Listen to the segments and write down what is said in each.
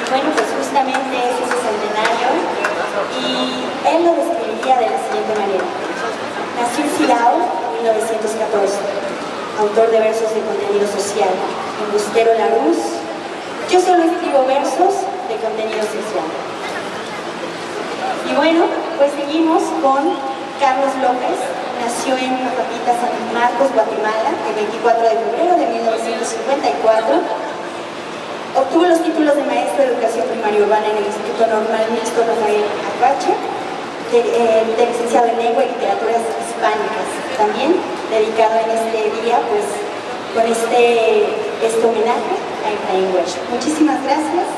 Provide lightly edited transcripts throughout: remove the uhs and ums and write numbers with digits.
Bueno, pues justamente es ese centenario y él lo describiría de la siguiente manera. Nació en Silao en 1914, autor de versos de contenido social, embustero Larus. Yo solo escribo versos de contenido social. Y bueno, pues seguimos con Carlos López. Nació en Papita, San Marcos, Guatemala, el 24 de febrero de 1954. Obtuvo los títulos de maestro de educación primaria urbana en el Instituto Normal Mixto Rafael Apache, de licenciado en lengua y literaturas hispánicas. También dedicado en este día, pues, con este homenaje a Efraín Huecho. Muchísimas gracias.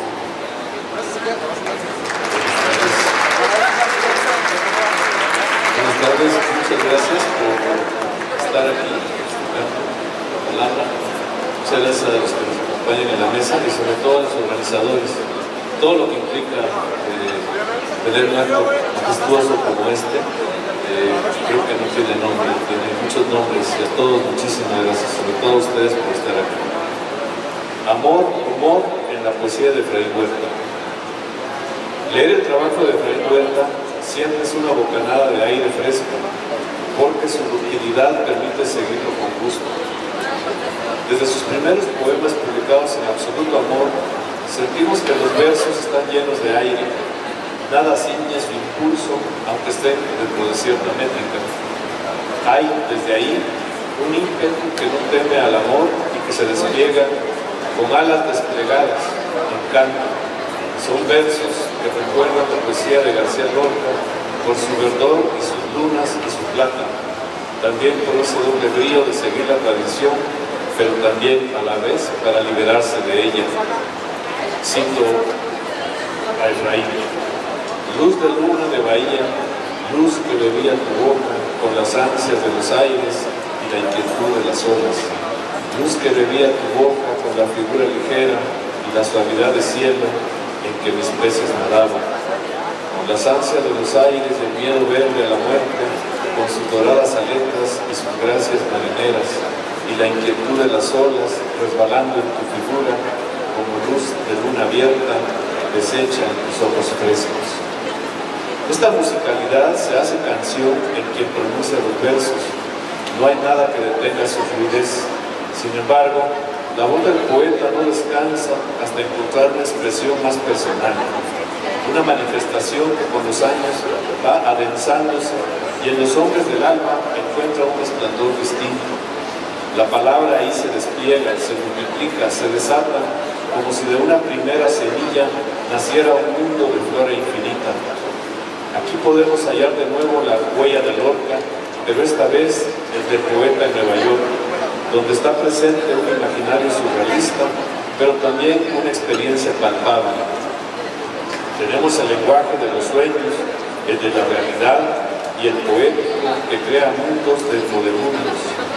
Buenas tardes, muchas gracias por estar aquí, palabra. Muchas gracias a los que nos acompañan en la mesa y sobre todo a los organizadores. Todo lo que implica tener un acto majestuoso como este, creo que no tiene nombre, tiene muchos nombres, y a todos muchísimas gracias, sobre todo a ustedes por estar aquí. Amor, humor en la poesía de Efraín Huerta. Leer el trabajo de Efraín Huerta siempre es una bocanada de aire fresco, porque su rutinidad permite seguirlo con gusto. Desde sus primeros poemas publicados en Absoluto Amor, sentimos que los versos están llenos de aire, nada ciñe su impulso, aunque estén dentro de cierta métrica. Hay, desde ahí, un ímpetu que no teme al amor y que se despliega con alas desplegadas, en canto. Son versos que recuerdan la poesía de García Lorca por su verdor y sus lunas y su plata, también por ese doble brío de seguir la tradición, pero también a la vez para liberarse de ella. Cito a Efraín: luz de luna de bahía, luz que bebía tu boca con las ansias de los aires y la inquietud de las olas, luz que bebía tu boca con la figura ligera y la suavidad de cielo en que mis peces nadaban, con las ansias de los aires y el miedo verde a la muerte, con sus doradas aletas y sus gracias marineras, y la inquietud de las olas resbalando en tu figura como luz de luna abierta deshecha en tus ojos frescos. Esta musicalidad se hace canción en quien pronuncia los versos. No hay nada que detenga su fluidez. Sin embargo, la voz del poeta no descansa hasta encontrar una expresión más personal, una manifestación que con los años va adensándose y en los hombres del alma encuentra un resplandor distinto. La palabra ahí se despliega, se multiplica, se desata, como si de una primera semilla naciera un mundo de flora infinita. Aquí podemos hallar de nuevo la huella de Lorca, pero esta vez el del poeta en Nueva York, donde está presente un imaginario surrealista, pero también una experiencia palpable. Tenemos el lenguaje de los sueños, el de la realidad y el poético que crea mundos dentro de mundos.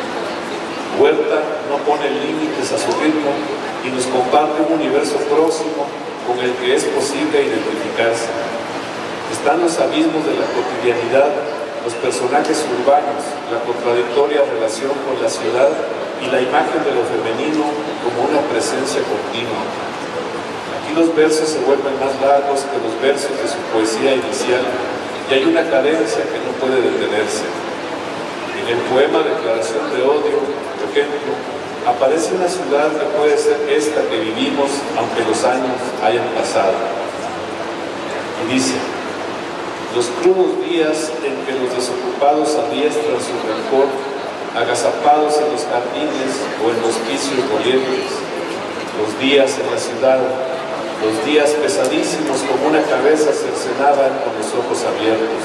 Huerta no pone límites a su ritmo y nos comparte un universo próximo con el que es posible identificarse. Están los abismos de la cotidianidad, los personajes urbanos, la contradictoria relación con la ciudad y la imagen de lo femenino como una presencia continua. Aquí los versos se vuelven más largos que los versos de su poesía inicial y hay una cadencia que no puede detenerse. En el poema Declaración de Odio, por ejemplo, aparece una ciudad que puede ser esta que vivimos aunque los años hayan pasado. Y dice: los crudos días en que los desocupados adiestran su rencor, agazapados en los jardines o en los quicios dolientes, los días en la ciudad, los días pesadísimos como una cabeza cercenada con los ojos abiertos.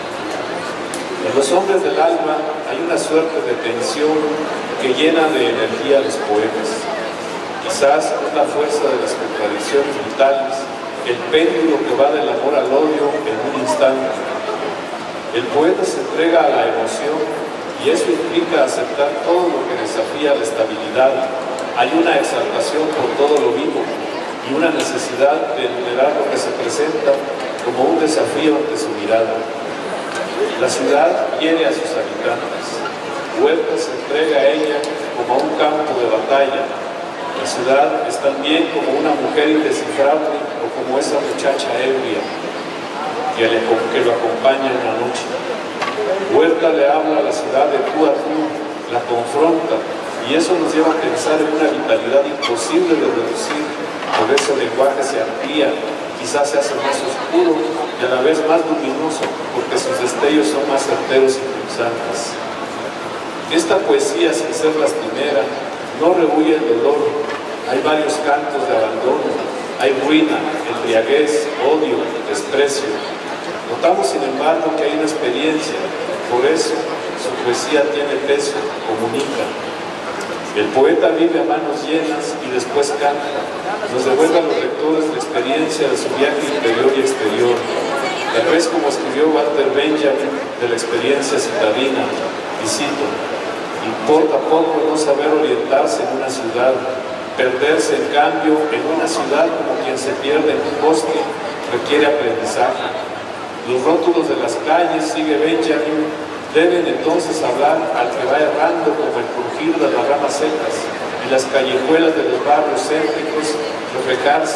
En los hombres del alma hay una suerte de tensión que llena de energía los poemas. Quizás es la fuerza de las contradicciones vitales, el péndulo que va del amor al odio en un instante. El poeta se entrega a la emoción y eso implica aceptar todo lo que desafía la estabilidad. Hay una exaltación por todo lo vivo y una necesidad de enumerar lo que se presenta como un desafío ante su mirada. La ciudad hiere a sus habitantes. Huerta se entrega a ella como a un campo de batalla. La ciudad es también como una mujer indescifrable o como esa muchacha ebria que lo acompaña en la noche. Huerta le habla a la ciudad de tú a tú, la confronta, y eso nos lleva a pensar en una vitalidad imposible de reducir. Por eso el lenguaje se amplía, quizás se hace más oscuro y a la vez más luminoso, porque sus destellos son más certeros y pulsantes. Esta poesía, sin ser lastimera, no rehuye el dolor. Hay varios cantos de abandono, hay ruina, embriaguez, odio, desprecio. Notamos, sin embargo, que hay una experiencia, por eso su poesía tiene peso, comunica. El poeta vive a manos llenas y después canta. Nos devuelve a los lectores la experiencia de su viaje interior y exterior. Tal vez como escribió Walter Benjamin de la experiencia citadina, y cito: importa poco no saber orientarse en una ciudad, perderse en cambio en una ciudad como quien se pierde en un bosque requiere aprendizaje. Los rótulos de las calles, sigue Benjamin, deben entonces hablar al que va errando como el crujir de las ramas secas, y las callejuelas de los barrios céntricos reflejando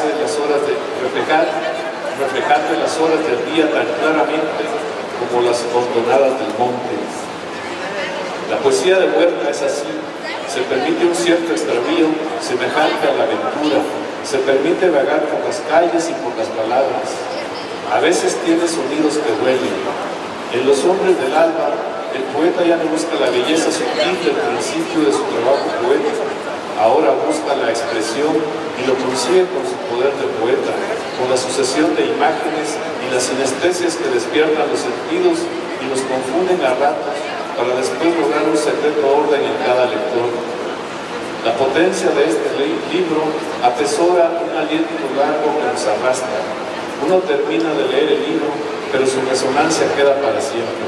las horas del día tan claramente como las hondonadas del monte. La poesía de Huerta es así, se permite un cierto extravío semejante a la aventura, se permite vagar por las calles y por las palabras. A veces tiene sonidos que duelen. En Los hombres del alba, el poeta ya no busca la belleza sutil del principio de su trabajo poético, ahora busca la expresión y lo consigue con su poder de poeta, con la sucesión de imágenes y las sinestesias que despiertan los sentidos y los confunden a ratos para después lograr un secreto orden en cada lector. La potencia de este libro atesora un aliento largo que nos arrastra. Uno termina de leer el libro, pero su resonancia queda para siempre.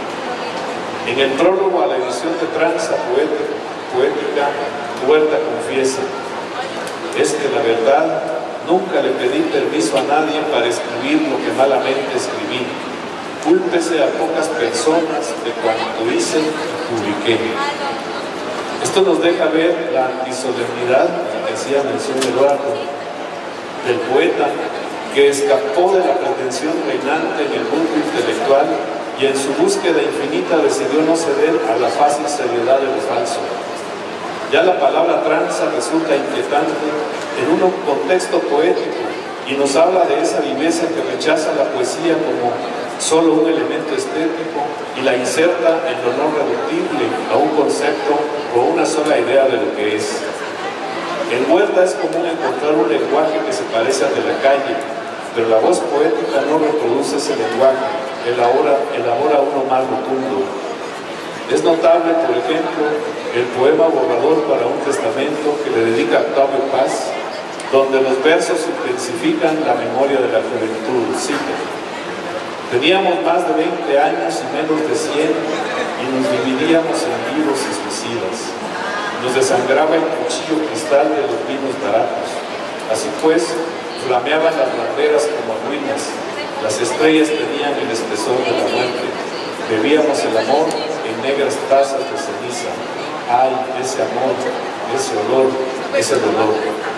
En el prólogo a la edición de Tranza Poética, Huerta confiesa: es que la verdad, nunca le pedí permiso a nadie para escribir lo que malamente escribí. Cúlpese a pocas personas de cuanto hice y publiqué. Esto nos deja ver la antisolemnidad, que hacía mención Eduardo, del poeta, que escapó de la pretensión reinante en el mundo intelectual y en su búsqueda infinita decidió no ceder a la fácil seriedad de lo falso. Ya la palabra tranza resulta inquietante en un contexto poético y nos habla de esa viveza que rechaza la poesía como solo un elemento estético y la inserta en lo no reductible a un concepto o una sola idea de lo que es. En Huerta es común encontrar un lenguaje que se parece al de la calle, pero la voz poética no reproduce ese lenguaje, elabora uno más rotundo. Es notable, por ejemplo, el poema Borrador para un testamento que le dedica a Octavio Paz, donde los versos intensifican la memoria de la juventud. Cito: teníamos más de 20 años y menos de 100 y nos dividíamos en vivos y suicidas. Nos desangraba el cuchillo cristal de los vinos baratos. Así pues, flameaban las banderas como ruinas, las estrellas tenían el espesor de la muerte, bebíamos el amor en negras tazas de ceniza. Ay, ese amor, ese olor, ese dolor.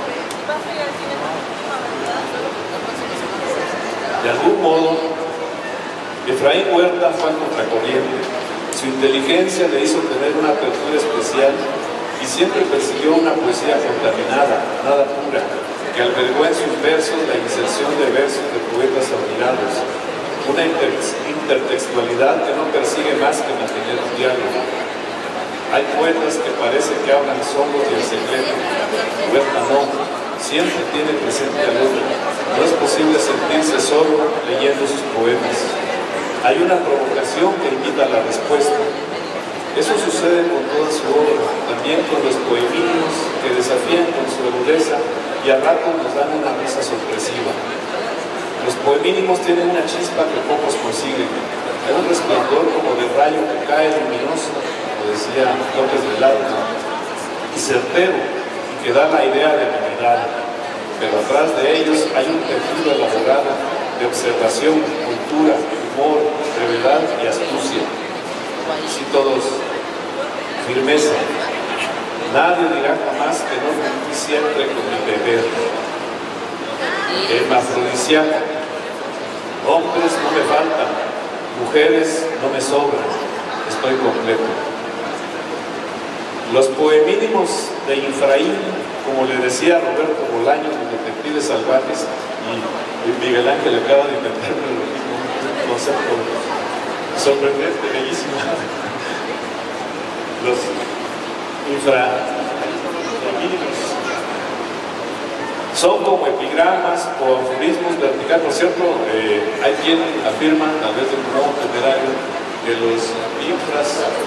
De algún modo, Efraín Huerta fue al contracorriente. Su inteligencia le hizo tener una apertura especial y siempre persiguió una poesía contaminada, nada pura, que albergó en sus versos la inserción de versos de poetas admirados, una intertextualidad que no persigue más que mantener un diálogo. Hay poetas que parece que hablan solos y en secreto. Huerta no, siempre tiene presente al otro. No es posible sentirse solo leyendo sus poemas. Hay una provocación que invita a la respuesta. Eso sucede con toda su obra, también con los poeminios que desafían con su agudeza y a ratos nos dan una risa sorpresiva. Los poemínimos tienen una chispa que pocos consiguen. Hay un resplandor como de rayo que cae luminoso, como decía López Velarde, y certero, y que da la idea de novedad. Pero atrás de ellos hay un tejido elaborado de observación, cultura, humor, brevedad y astucia. Sí, todos, firmeza. Nadie dirá jamás que no cumplí siempre con mi deber. Hermafrodisiaco. Hombres no me faltan, mujeres no me sobran, estoy completo. Los poemínimos de Infraín, como le decía Roberto Bolaños, los detectives salvajes, y Miguel Ángel acaba de inventarme lo mismo, un concepto sorprendente, bellísimo. Los inframínimos son como epigramas o aforismos verticales. Por cierto, hay quien afirma, tal vez de un modo temerario, que los infras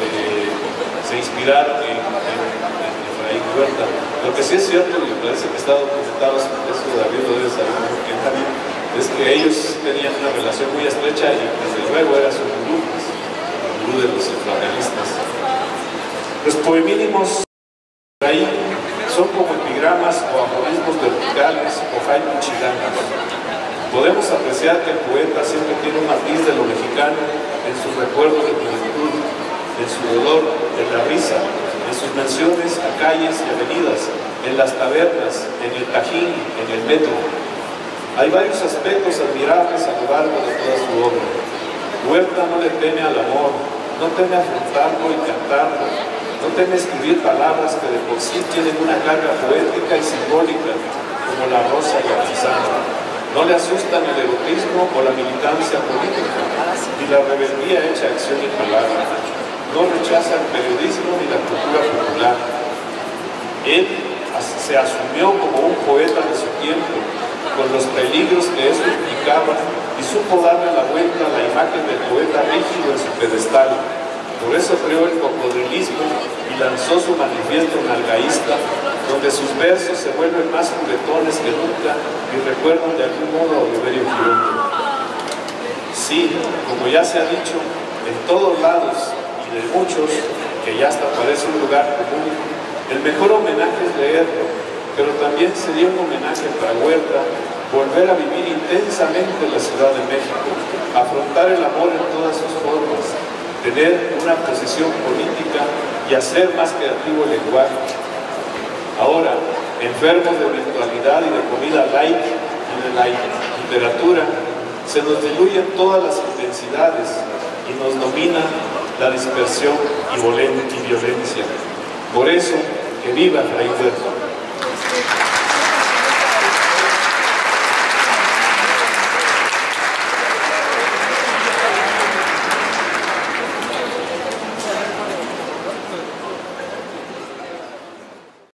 se inspiraron en Efraín Huerta. Lo que sí es cierto, y me parece que está documentado, eso David lo debe saber mejor que nadie, es que ellos tenían una relación muy estrecha y desde luego era su gurú, el gurú de los infrarealistas. Los poemínimos de Efraín son como epigramas o aforismos verticales o haiku chilanos. Podemos apreciar que el poeta siempre tiene un matiz de lo mexicano en sus recuerdos de juventud, en su dolor, en la risa, en sus menciones a calles y avenidas, en las tabernas, en el Tajín, en el metro. Hay varios aspectos admirables a lo largo de toda su obra. Huerta no le teme al amor, no teme afrontarlo y cantarlo, no teme escribir palabras que de por sí tienen una carga poética y simbólica, como la rosa y la manzana. No le asustan el erotismo o la militancia política, ni la rebeldía hecha acción y palabra. No rechaza el periodismo ni la cultura popular. Él se asumió como un poeta de su tiempo, con los peligros que eso implicaba, y supo darle la vuelta a la imagen del poeta rígido en su pedestal. Por eso creó el cocodrilismo y lanzó su manifiesto nalgaísta, donde sus versos se vuelven más juguetones que nunca y recuerdan de algún modo a Oliverio Girondo. Sí, como ya se ha dicho, en todos lados y de muchos, que ya hasta parece un lugar común, el mejor homenaje es leerlo, pero también sería un homenaje para Huerta volver a vivir intensamente en la Ciudad de México, afrontar el amor en todas sus formas, tener una posición política y hacer más creativo el lenguaje. Ahora, enfermos de virtualidad y de comida light y de la literatura, se nos diluyen todas las intensidades y nos domina la dispersión y violencia. Por eso, que viva Efraín Huerta.